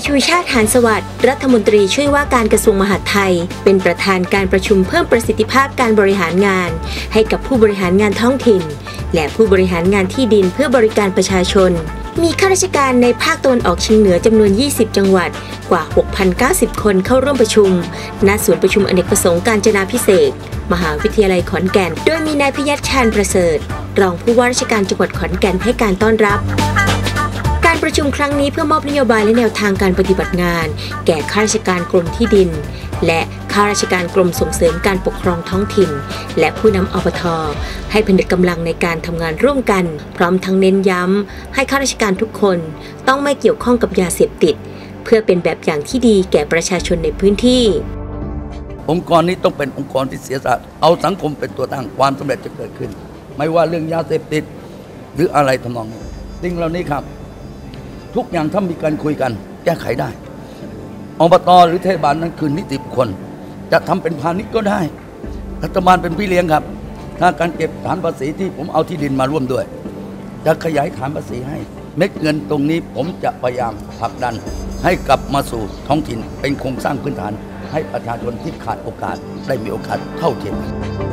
ชูชาติหานสวัสดิ์รัฐมนตรีช่วยว่าการกระทรวงมหาดไทยเป็นประธานการประชุมเพิ่มประสิทธิภาพการบริหารงานให้กับผู้บริหารงานท้องถิ่นและผู้บริหารงานที่ดินเพื่อบริการประชาชนมีข้าราชการในภาคตะวันออกเฉียงเหนือจำนวน 20 จังหวัดกว่า 6,090 คนเข้าร่วมประชุมณศูนย์ประชุมอเนกประสงค์กาญจนาภิเษกมหาวิทยาลัยขอนแก่นโดยมีนายพยัคฆ์ ชาญประเสริฐรองผู้ว่าราชการจังหวัดขอนแก่นให้การต้อนรับการประชุมครั้งนี้เพื่อมอบนโยบายและแนวทางการปฏิบัติงานแก่ข้าราชการกรมที่ดินและข้าราชการกรมส่งเสริมการปกครองท้องถิ่นและผู้นำอบท.ให้ผนึกกำลังในการทำงานร่วมกันพร้อมทั้งเน้นย้ำให้ข้าราชการทุกคนต้องไม่เกี่ยวข้องกับยาเสพติดเพื่อเป็นแบบอย่างที่ดีแก่ประชาชนในพื้นที่องค์กรนี้ต้องเป็นองค์กรที่เสียสละเอาสังคมเป็นตัวตั้งความสำเร็จจะเกิดขึ้นไม่ว่าเรื่องยาเสพติดหรืออะไรทำนองนี้สิ่งเหล่านี้ครับทุกอย่างถ้ามีการคุยกันแก้ไขได้อบต.หรือเทศบาลนั้นคือนิติบุคคลจะทำเป็นพาณิชย์ก็ได้รัฐบาลเป็นพี่เลี้ยงครับถ้าการเก็บฐานภาษีที่ผมเอาที่ดินมาร่วมด้วยจะขยายฐานภาษีให้เม็ดเงินตรงนี้ผมจะพยายามผลักดันให้กลับมาสู่ท้องถิ่นเป็นโครงสร้างพื้นฐานให้ประชาชนที่ขาดโอกาสได้มีโอกาสเท่าเทียม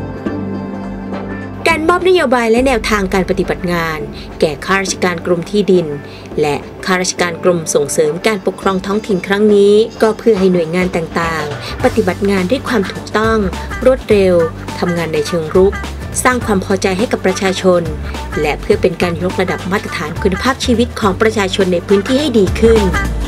การมอบนโยบายและแนวทางการปฏิบัติงานแก่ข้าราชการกรมที่ดินและข้าราชการกรมส่งเสริมการปกครองท้องถิ่นครั้งนี้ก็เพื่อให้หน่วยงานต่างๆปฏิบัติงานด้วยความถูกต้องรวดเร็วทำงานในเชิงรุกสร้างความพอใจให้กับประชาชนและเพื่อเป็นการยกระดับมาตรฐานคุณภาพชีวิตของประชาชนในพื้นที่ให้ดีขึ้น